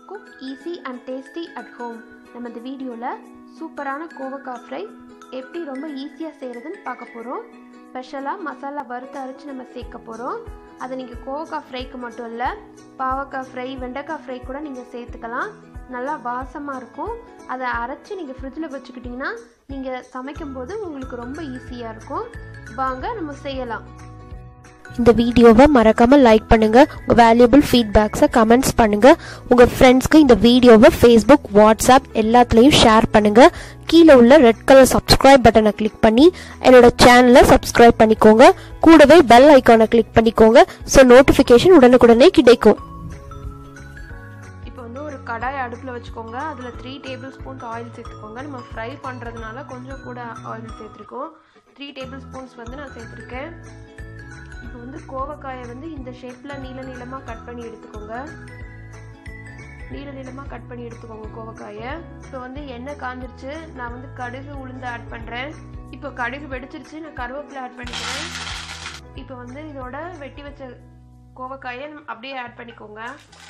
cook easy and tasty at home. நம்ம இந்த வீடியோவில் சூப்பரான கோவக்காய் ஃப்ரை எப்படி ரொம்ப ஈஸியாக செய்கிறதுன்னு பார்க்க போகிறோம். ஸ்பெஷலாக மசாலா வறுத்து அரைச்சி நம்ம சேர்க்க போகிறோம். அதை நீங்கள் கோவக்காய் ஃப்ரைக்கு மட்டும் இல்லை, பாவக்காய் ஃப்ரை, வெண்டைக்காய் ஃப்ரை கூட நீங்கள் சேர்த்துக்கலாம். நல்லா வாசமாக இருக்கும். அதை அரைச்சி நீங்கள் ஃப்ரிட்ஜில் வச்சுக்கிட்டிங்கன்னா நீங்கள் சமைக்கும்போது உங்களுக்கு ரொம்ப ஈஸியாக இருக்கும். வாங்க நம்ம செய்யலாம். இந்த வீடியோவை மறக்காமல் லைக் பண்ணுங்கள். உங்கள் வேல்யூபிள் ஃபீட்பேக்ஸை கமெண்ட்ஸ் பண்ணுங்கள். உங்கள் ஃப்ரெண்ட்ஸ்க்கு இந்த வீடியோவை ஃபேஸ்புக், வாட்ஸ்அப் எல்லாத்துலேயும் ஷேர் பண்ணுங்கள். கீழே உள்ள ரெட் கலர் சப்ஸ்கிரைப் பட்டனை கிளிக் பண்ணி என்னோட சேனலை சப்ஸ்கிரைப் பண்ணிக்கோங்க. கூடவே பெல் ஐக்கானை கிளிக் பண்ணிக்கோங்க. ஸோ நோட்டிஃபிகேஷன் உடனுக்குடனே கிடைக்கும். இப்போ வந்து ஒரு கடாய் அடுப்பில் வச்சுக்கோங்க. அதில் 3 டேபிள் ஸ்பூன்ஸ் ஆயில் சேர்த்துக்கோங்க. நம்ம ஃப்ரை பண்ணுறதுனால கொஞ்சம் கூட ஆயில் சேர்த்துருக்கோம். 3 டேபிள் ஸ்பூன்ஸ் வந்து நான் சேர்த்துருக்கேன். இப்போ வந்து கோவக்காயை வந்து இந்த ஷேப்பில் நீளமாக கட் பண்ணி எடுத்துக்கோங்க. நீளமாக கட் பண்ணி எடுத்துக்கோங்க கோவக்காயை. இப்போ வந்து எண்ணெய் காஞ்சிருச்சு. நான் வந்து கடுகு உளுந்து ஆட் பண்ணுறேன். இப்போ கடுகு வெடிச்சிருச்சு. நான் கருவேப்பிலை ஆட் பண்ணிக்கிறேன். இப்போ வந்து இதோட வெட்டி வச்ச கோவக்காயை அப்படியே ஆட் பண்ணிக்கோங்க.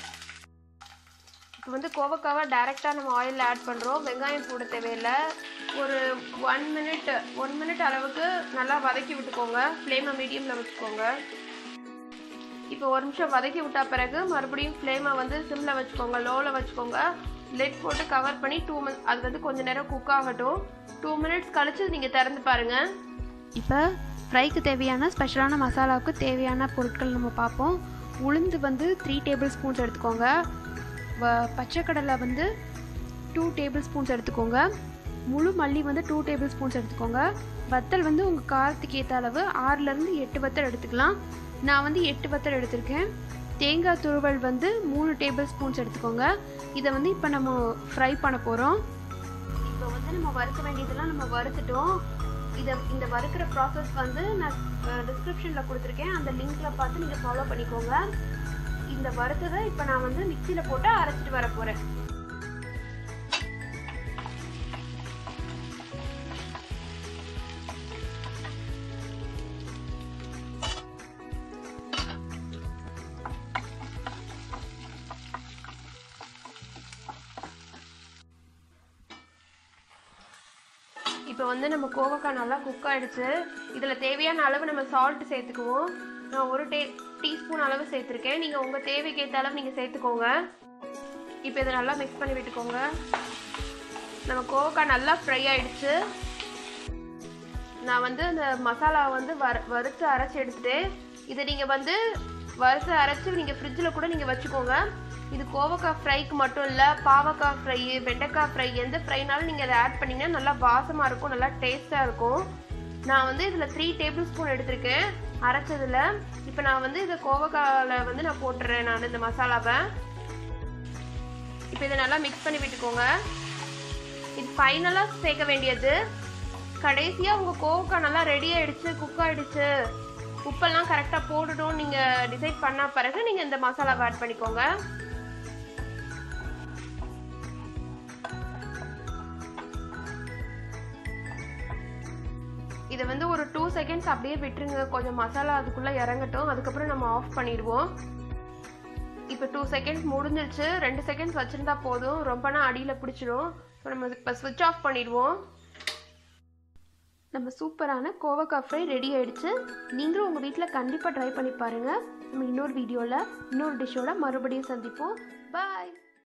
இப்போ வந்து கோவக்காவை டைரெக்டாக நம்ம ஆயிலில் ஆட் பண்ணுறோம். வெங்காயம் போட தேவையில்லை. ஒரு 1 மினிட் அளவுக்கு நல்லா வதக்கி விட்டுக்கோங்க. ஃப்ளேமை மீடியமில் வச்சுக்கோங்க. இப்போ 1 நிமிஷம் வதக்கி விட்ட பிறகு மறுபடியும் ஃப்ளேமை வந்து சிம்மில் வச்சுக்கோங்க, லோவில் வச்சுக்கோங்க. லெட் போட்டு கவர் பண்ணி 2 மினிட்ஸ் அது வந்து கொஞ்சம் நேரம் குக் ஆகட்டும். 2 மினிட்ஸ் கழிச்சு நீங்கள் திறந்து பாருங்கள். இப்போ ஃப்ரைக்கு தேவையான ஸ்பெஷலான மசாலாவுக்கு தேவையான பொருட்கள் நம்ம பார்ப்போம். உளுந்து வந்து 3 டேபிள் ஸ்பூன்ஸ் எடுத்துக்கோங்க. பச்சைக்கடலை வந்து 2 டேபிள் ஸ்பூன்ஸ் எடுத்துக்கோங்க. முழு மல்லி வந்து 2 டேபிள் ஸ்பூன்ஸ் எடுத்துக்கோங்க. வத்தல் வந்து உங்கள் காரத்துக்கு ஏற்ற அளவு 6லேருந்து 8 வத்தல் எடுத்துக்கலாம். நான் வந்து 8 வத்தல் எடுத்திருக்கேன். தேங்காய் துருவல் வந்து 3 டேபிள் ஸ்பூன்ஸ் எடுத்துக்கோங்க. இதை வந்து இப்போ நம்ம ஃப்ரை பண்ண போகிறோம். இப்போ வந்து நம்ம வறுக்க வேண்டியதெல்லாம் நம்ம வறுத்துட்டோம். இந்த வறுக்கிற ப்ராசஸ் வந்து நான் டிஸ்கிரிப்ஷனில் கொடுத்துருக்கேன். அந்த லிங்க்கில் பார்த்து நீங்கள் ஃபாலோ பண்ணிக்கோங்க. இந்த வறுத்ததை இப்போ நான் வந்து மிக்சியில் போட்டு அரைச்சிட்டு வர போகிறேன். இப்போ வந்து நம்ம கோவக்காய் நல்லா குக் ஆகிடுச்சு. இதில் தேவையான அளவு நம்ம சால்ட் சேர்த்துக்குவோம். நான் 1 டீஸ்பூன் அளவு சேர்த்துருக்கேன். நீங்கள் உங்கள் தேவைக்கு ஏற்ற அளவு நீங்கள் சேர்த்துக்கோங்க. இப்போ இதை நல்லா மிக்ஸ் பண்ணி விட்டுக்கோங்க. நம்ம கோவக்காய் நல்லா ஃப்ரை ஆகிடுச்சு. நான் வந்து அந்த மசாலாவை வந்து வறுத்து அரைச்சி எடுத்துகிட்டு இதை நீங்கள் வந்து வறுத்து அரைச்சி நீங்கள் ஃப்ரிட்ஜில் கூட நீங்கள் வச்சுக்கோங்க. இது கோவக்காய் ஃப்ரைக்கு மட்டும் இல்லை, பாவக்காய் ஃப்ரை, வெண்டைக்காய் ஃப்ரை, எந்த ஃப்ரைனாலும் நீங்கள் அதை ஆட் பண்ணிங்கன்னா நல்லா வாசமாக இருக்கும், நல்லா டேஸ்ட்டாக இருக்கும். நான் வந்து இதில் 3 டேபிள் ஸ்பூன் எடுத்திருக்கேன் அரைச்சதில். இப்போ நான் வந்து இதை கோவக்காயில் வந்து நான் போட்டுறேன் நான் இந்த மசாலாவை. இப்போ இதை நல்லா மிக்ஸ் பண்ணி விட்டுக்கோங்க. இது ஃபைனலாக சேர்க்க வேண்டியது. கடைசியாக உங்கள் கோவக்காய் நல்லா ரெடி ஆகிடுச்சு, குக் ஆகிடுச்சு, உப்பெல்லாம் கரெக்டாக போட்டுட்டோம் நீங்கள் டிசைட் பண்ண பிறகு நீங்கள் இந்த மசாலாவை ஆட் பண்ணிக்கோங்க. இதை வந்து ஒரு 2 செகண்ட்ஸ் அப்படியே விட்டுருங்க. கொஞ்சம் மசாலா அதுக்குள்ளே இறங்கட்டும். அதுக்கப்புறம் நம்ம ஆஃப் பண்ணிடுவோம். இப்போ 2 செகண்ட்ஸ் முடிஞ்சிருச்சு. 2 செகண்ட்ஸ் வச்சுருந்தா போதும், ரொம்பனா அடியில் பிடிச்சிடும். நம்ம இப்போ ஸ்விட்ச் ஆஃப் பண்ணிடுவோம். நம்ம சூப்பரான கோவக்காய் ஃப்ரை ரெடி ஆகிடுச்சு. நீங்களும் உங்கள் வீட்டில் கண்டிப்பாக ட்ரை பண்ணி பாருங்கள். நம்ம இன்னொரு வீடியோவில் இன்னொரு டிஷ்ஷோட மறுபடியும் சந்திப்போம். பாய்.